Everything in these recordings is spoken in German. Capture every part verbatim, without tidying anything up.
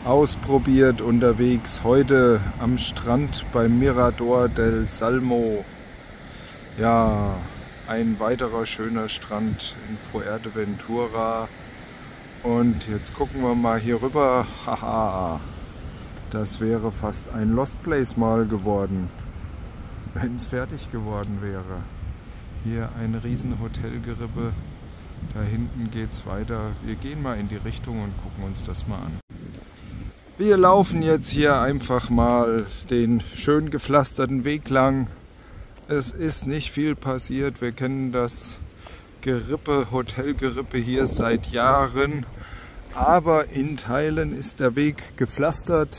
ausprobiert unterwegs. Heute am Strand beim Mirador del Salmo. Ja, ein weiterer schöner Strand in Fuerteventura. Und jetzt gucken wir mal hier rüber. Haha, das wäre fast ein Lost Place mal geworden, wenn es fertig geworden wäre. Hier ein riesen Hotelgerippe. Da hinten geht's weiter. Wir gehen mal in die Richtung und gucken uns das mal an. Wir laufen jetzt hier einfach mal den schön gepflasterten Weg lang. Es ist nicht viel passiert. Wir kennen das Gerippe, Hotelgerippe hier seit Jahren. Aber in Teilen ist der Weg gepflastert.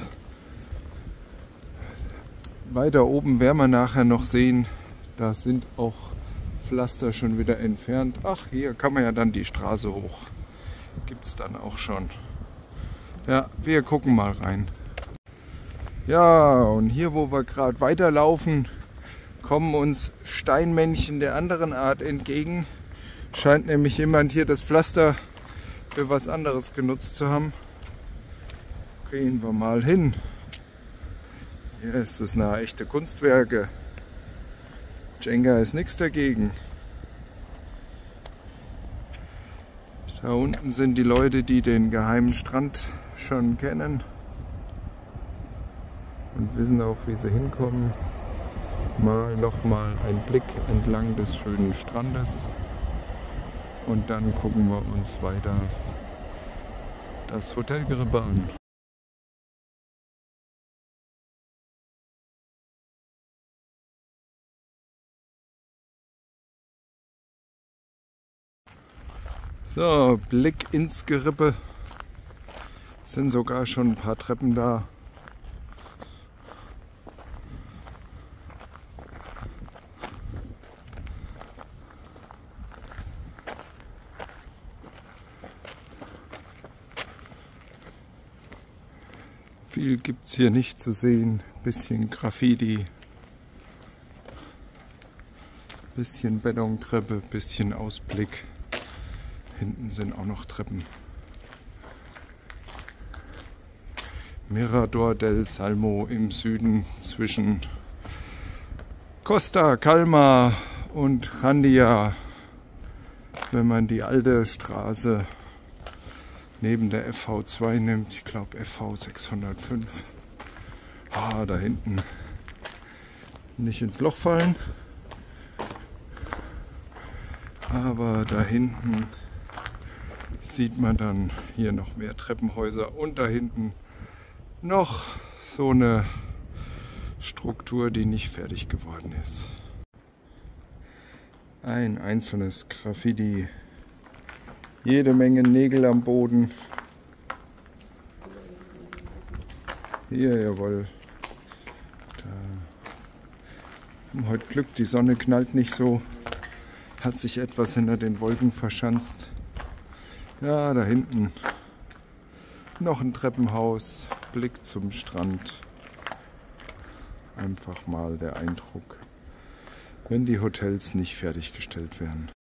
Weiter oben werden wir nachher noch sehen, da sind auch Pflaster schon wieder entfernt. Ach, hier kann man ja dann die Straße hoch. Gibt es dann auch schon. Ja, wir gucken mal rein. Ja, und hier, wo wir gerade weiterlaufen, kommen uns Steinmännchen der anderen Art entgegen. Scheint nämlich jemand hier das Pflaster für was anderes genutzt zu haben. Gehen wir mal hin. Hier ist es eine echte Kunstwerke. Jenga ist nichts dagegen. Da unten sind die Leute, die den geheimen Strand schon kennen und wissen auch, wie sie hinkommen. Mal nochmal ein Blick entlang des schönen Strandes und dann gucken wir uns weiter das Hotelgerippe an. So, Blick ins Gerippe. Sind sogar schon ein paar Treppen da. Viel gibt es hier nicht zu sehen. Bisschen Graffiti. Bisschen Betontreppe, bisschen Ausblick. Hinten sind auch noch Treppen. Mirador del Salmo im Süden zwischen Costa Calma und Jandia. Wenn man die alte Straße neben der F V zwei nimmt, ich glaube F V sechshundertfünf. Ah, da hinten. Nicht ins Loch fallen. Aber da hinten sieht man dann hier noch mehr Treppenhäuser und da hinten noch so eine Struktur, die nicht fertig geworden ist. Ein einzelnes Graffiti, jede Menge Nägel am Boden. Hier, jawohl. Da haben wir heute Glück, die Sonne knallt nicht so, hat sich etwas hinter den Wolken verschanzt. Ja, da hinten noch ein Treppenhaus, Blick zum Strand. Einfach mal der Eindruck, wenn die Hotels nicht fertiggestellt werden.